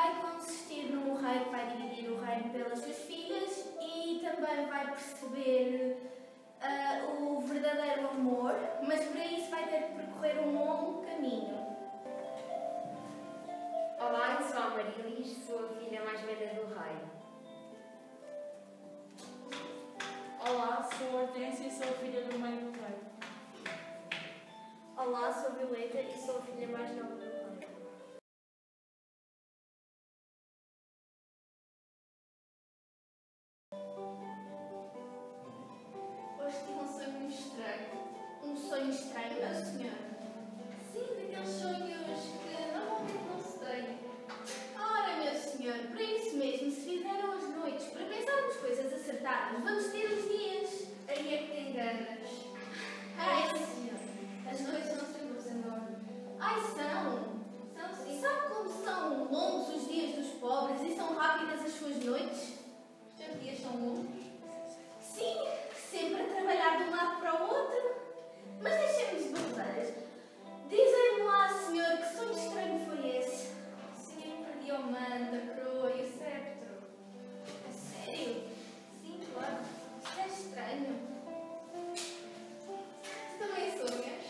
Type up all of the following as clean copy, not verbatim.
vai consistir num rei que vai dividir o reino pelas suas filhas e também vai perceber o verdadeiro amor, mas para isso vai ter que percorrer um longo caminho. Olá, eu sou a Marilis, sou a filha mais velha do rei. Olá, sou a Hortência e sou a filha do meio do rei. Olá, sou a Violeta e sou a filha mais nova do rei. Hoje tive um sonho muito estranho. Um sonho estranho, meu senhor? Sim, daqueles sonhos que normalmente não se têm. Ora, meu senhor, para isso mesmo se fizeram as noites, para pensarmos coisas acertadas, vamos ter os dias. Aí é que te enganas. Ai, senhor, as noites não são luz enorme. Ai, são. São sim. Sabe como são longos os dias dos pobres e são rápidas as suas noites? Os teus dias são longos? Sim, sempre a trabalhar de um lado para o outro. Mas deixemos de bobeiras. Dizem-me lá, senhor, que sonho estranho foi esse? Sim, perdi o manto, a coroa e o cetro. A sério? Sim, claro. Isso é estranho. Tu também sonhas?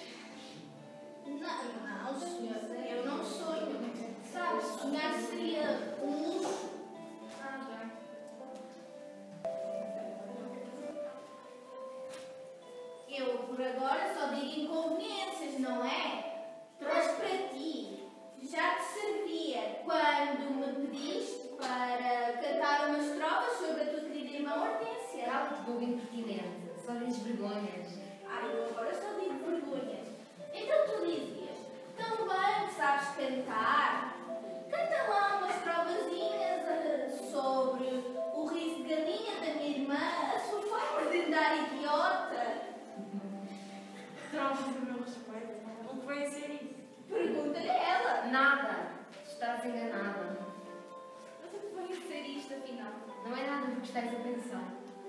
Não, senhor, eu não sonho. Sabe, sonhar seria um luxo. Ah, bem. Eu, por agora, só digo inconveniências, não é? Mas para ti, já te servia quando me pediste para cantar umas trovas sobre a tua querida irmã Hortência? Cala-te, bobo impertinente, só dizes vergonhas. Ai, eu agora só digo vergonhas. Então tu dizias, tão bem que sabes cantar, canta lá umas provazinhas sobre o riso de galinha da minha irmã, a sua forma de andar idiota. Traumas do meu respeito. O que vai ser isso? Pergunta-lhe a ela. Nada, estás enganada. Mas o que vai ser isto, afinal? Não é nada do que estás a pensar.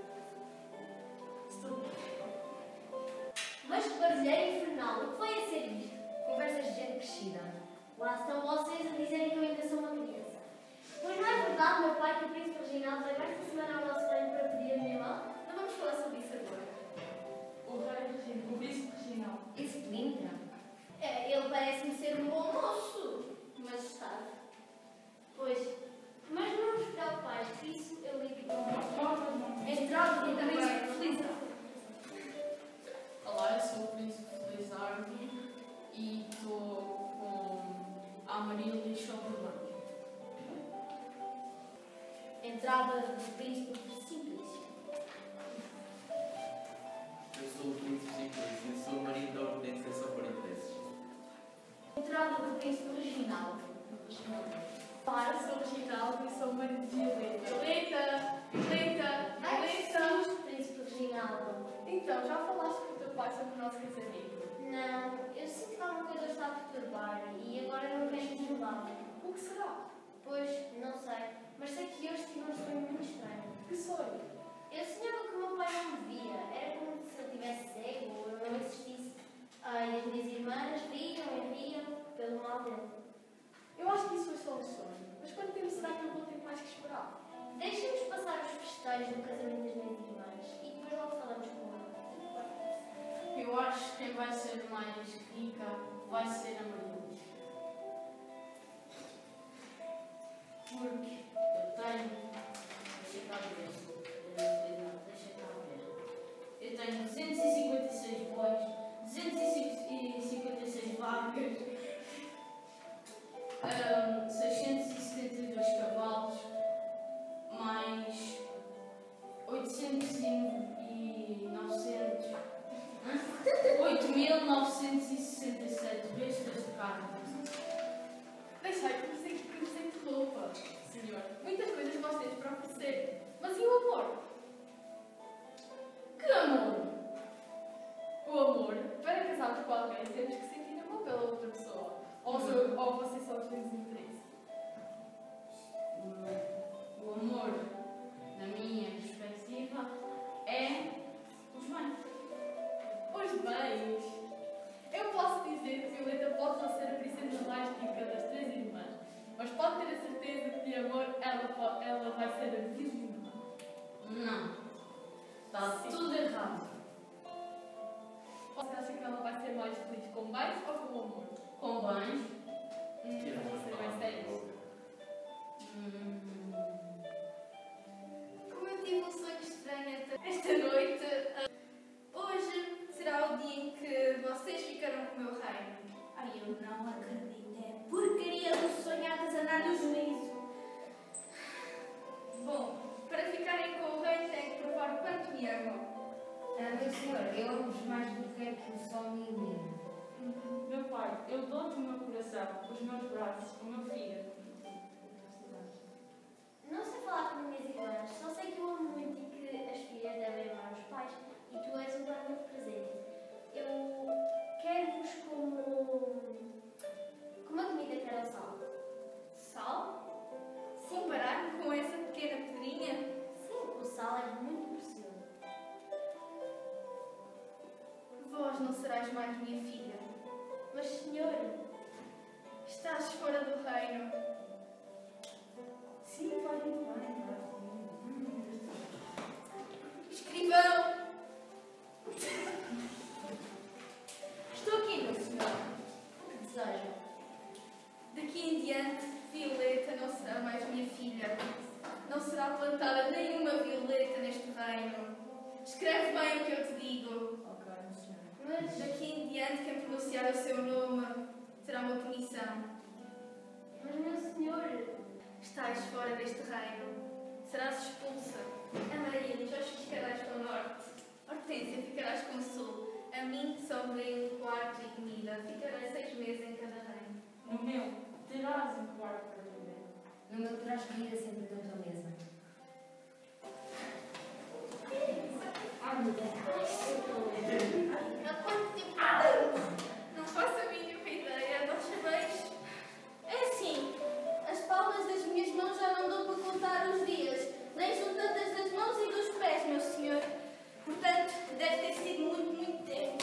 Estou. Mas que barulheiro infernal, o que vai ser isto? Conversas de gente crescida. Lá estão vocês a dizerem que eu ainda sou uma criança. Pois não é verdade, meu pai, que o príncipe Reginaldo veio esta semana ao nosso reino para pedir a minha irmã? Não vamos falar sobre isso agora. O príncipe Reginaldo. Esse pelintra. Ele parece-me ser um bom moço, majestade. Pois, mas não vos preocupais, que isso eu ligo com Entrado no príncipe Felizardo. Olá, eu sou o príncipe Felizardo e estou com a Marilis Chauvelin. Entrada do príncipe Simplício. Eu sou o príncipe Simplício e sou o marido da Hortência, só por interesses. Entrada do príncipe Reginaldo. Olá, eu sou o Reginaldo e sou o marido de Violeta. Violeta! Somos o príncipe Reginaldo. Então, já falaste com o teu pai sobre o nosso casamento? Não, eu sinto que alguma coisa está a perturbar e agora não quero desmudar. O que será? Pois, não sei, mas sei que hoje tive um sonho muito estranho. Que sonho? Eu sonhava que o meu pai não me via, era como se ele estivesse cego ou eu não existisse. E as minhas irmãs riam e riam pelo mal dele. Eu acho que isso foi só um sonho. Mas quanto tempo será que eu vou ter mais que esperar? Deixem-nos passar os festejos do casamento das minhas irmãs e depois logo falamos com ela. Eu acho que quem vai ser mais rica vai ser a Marilis. Porque eu tenho. Deixa cá ver. Deixa cá ver. Eu tenho 256 bois, 256 vacas, 672 cavalos, mais 800 e 900. 8.967 bestas de carne. Deixai que nos interrompa, senhor. Muitas coisas nós temos para oferecer. Mas e o amor? Que amor! O amor, para casarmos com alguém, temos que sentir amor pela outra pessoa. Ou vocês só os têm interesse? O amor, na minha perspectiva, é os bens. Os bens. Eu posso dizer que Violeta pode não ser a princesa mais rica das três irmãs, Mas pode ter a certeza que de amor ela vai ser a virgem. Não. Está Sim. tudo errado. Você acha que ela vai ser mais feliz com bens ou com amor? Com bens. Tira Vou ser mais uma sério. boca. Como eu tive um sonho estranho esta noite, hoje será o dia em que vocês ficarão com o meu reino. Ai, eu não acredito. É porcaria do sonho a desanar do juízo. Bom, para ficarem com o reino têm que provar o quanto me amam. Meu senhor, eu amo-vos mais do que é que o sol me ilumina. Meu pai, eu dou-te o meu coração, os meus braços, o meu fígado. Não sei falar com minhas irmãs, só sei que eu amo muito e que as filhas devem amar os pais e tu és um grande presente. Eu quero-vos como a comida que era o sal. Sal? Comparar-me com essa pequena pedrinha? Sim, o sal é muito precioso. Vós não serás mais minha filha. Mas, senhor, estás fora do reino. Sim, vai muito bem. Escrivão! Estou aqui, meu senhor. O que desejam? Daqui em diante, Violeta não será mais minha filha. Não será plantada nenhuma violeta neste reino. Escreve bem o que eu te digo. Ok, senhor. Mas daqui em diante, quem pronunciar o seu nome terá uma punição. Mas, meu senhor, Estás fora deste reino. Serás expulsa. A Maria, Jorge ficarás com o norte. Hortência, ficarás com o sul. A mim, só veio quarto e comida. Ficarei 6 meses em cada reino. No meu, terás um quarto para viver. No meu terás comida sempre da tua mesa. Ai, meu Deus. Há quanto tempo tanto? Não faço a mínima ideia. Não sabeis? É assim, as palmas das minhas mãos já não dão para contar os dias, nem juntando as das mãos e dos pés, meu senhor. Portanto, deve ter sido muito, muito tempo.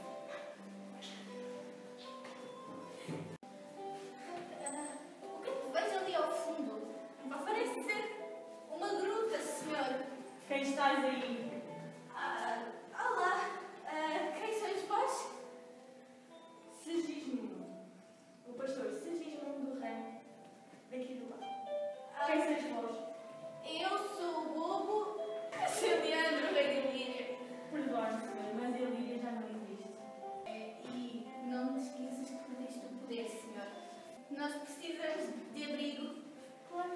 O que é que vejo ali ao fundo? Parece ser uma gruta, senhor. Quem estás aí? Olá, quem sois vós? Sigismundo. O pastor Sigismundo do reino. Daqui do lado. Ah, Quem sois vós? Eu sou o bobo, seu Leandro, rei de Líria. Perdoe-me, senhor, mas a Líria já não existe. E não te esqueças que perdeste o poder, senhor. Nós precisamos de abrigo. claro.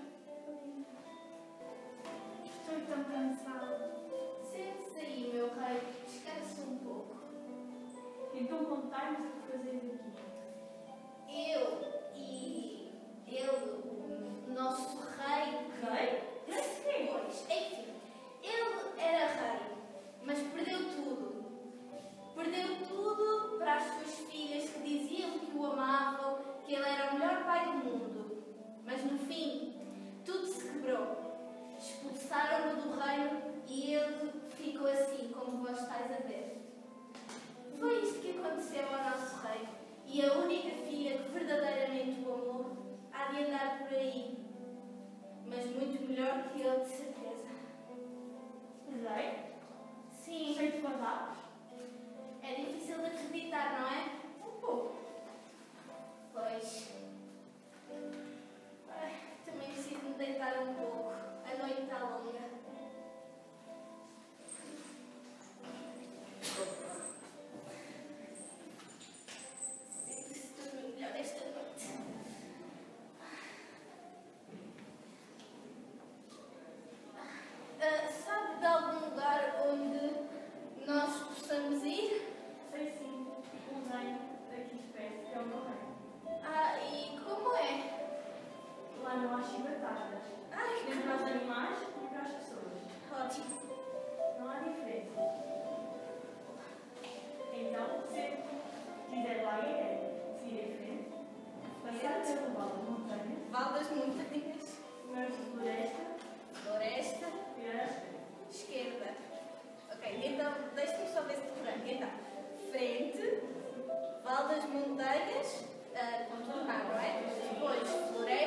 Estou tão cansado. Sente-se aí, meu rei. Descanse um pouco. Então contai-nos o que fazeis aqui. Eu e ele, o nosso rei. Rei? Pois, enfim, ele era rei, mas perdeu tudo. Perdeu tudo para as suas filhas que diziam que o amavam, que ele era o melhor pai do mundo. Mas no fim, tudo se quebrou. Expulsaram-no do reino e ele ficou assim, como vós estáis a ver. Foi isto que aconteceu ao nosso rei. E a única filha que verdadeiramente o amou há de andar por aí. Mas muito melhor que ele, de certeza. Rei? Sim, Cheio de guardados? é difícil de acreditar, não é? Um pouco. Pois. Ai, também preciso me deitar um pouco. A noite está longa. Preciso dormir melhor esta noite. Sabe de algum lugar onde nós possamos ir? Sei sim, o reino daqui de perto, que é o meu reino. E como é? Lá não há chibatadas. Ai, Nem para os animais, nem para as pessoas. ótimo. Não há diferença. Então, se quiser lá ir, seguir em frente, passar pelo vale da montanha, Vale das Montanhas, mas floresta, Floresta, virar à esquerda. esquerda. Ok, então deixa-me só ver se decorei. Então, frente, Vale das Montanhas, contornar, não é? Depois, floresta.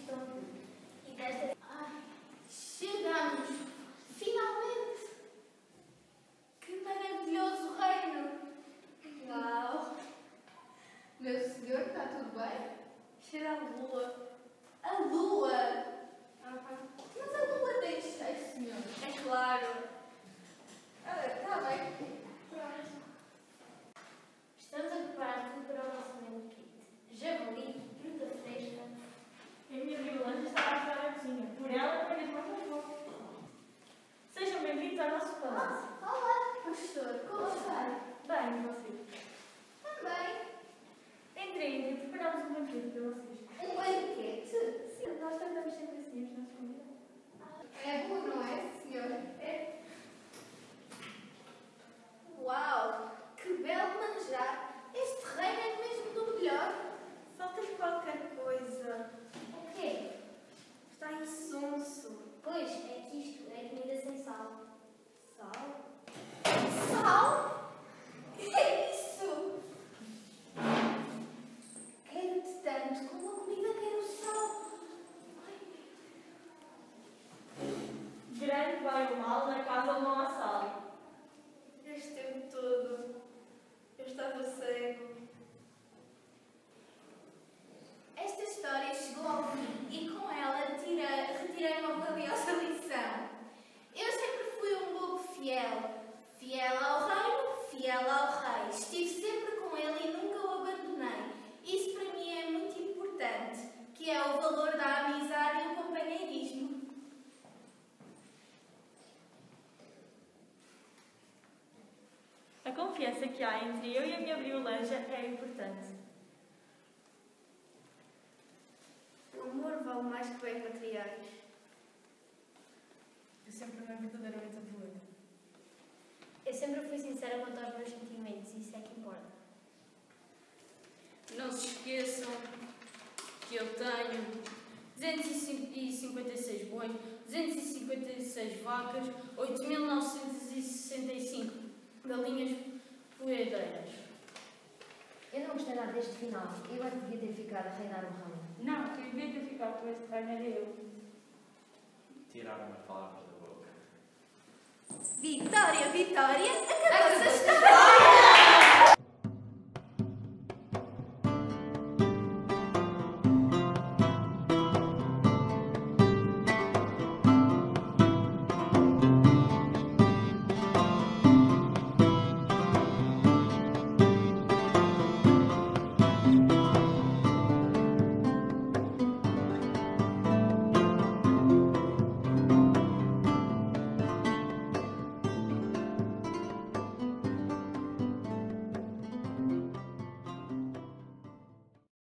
estão tudo. E desta Ai, chegamos! Finalmente! Que maravilhoso reino! Uau! Meu senhor, está tudo bem? Cheira a lua. A lua! Mas a lua tem cheiro, senhor. É claro. Está bem. Pronto. estamos a preparar tudo para o nosso banquete. Javali, fruta fresca. A minha vigilante está a ajudar na cozinha. Por ela, apenas mais um pouco. Sejam bem-vindos ao nosso palácio. Olá, pastor. Como está? Bem, e vocês? Também. Entrem e preparamos um banquete para vocês. Um banquete? Sim, nós tratamos sempre assim os nossos convidados. É bom, não é, senhor? É. Uau! Que belo manjar! Este reino é mesmo do melhor. Falta-lhe qualquer coisa. O quê? Está insonso. Pois, é que isto é comida sem sal. Sal? Sal? Que é isso? Quero-te tanto como a comida quer o sal. Ai. Grande vai o mal na casa onde não há sal. Este tempo todo eu estava cego. Esta história chegou ao fim e com ela retirei uma valiosa lição. Eu sempre fui um bobo fiel. Fiel ao reino, fiel ao rei. Estive sempre com ele e nunca o abandonei. Isso para mim é muito importante, que é o valor da amizade e o companheirismo. A confiança que há entre eu e a minha briolanja é importante. O amor vale mais que bens materiais. Eu sempre amei verdadeiramente a Violeta. Eu sempre fui sincera quanto aos meus sentimentos, isso é que importa. Não se esqueçam que eu tenho 256 bois, 256 vacas, 8.965 galinhas poedeiras. Eu não gostei nada deste final. Eu é que devia ter ficado a reinar o reino. Não, quem devia ter ficado com esse reino era eu. Tiraram as palavras da boca. Vitória, Vitória, acabou-se a história!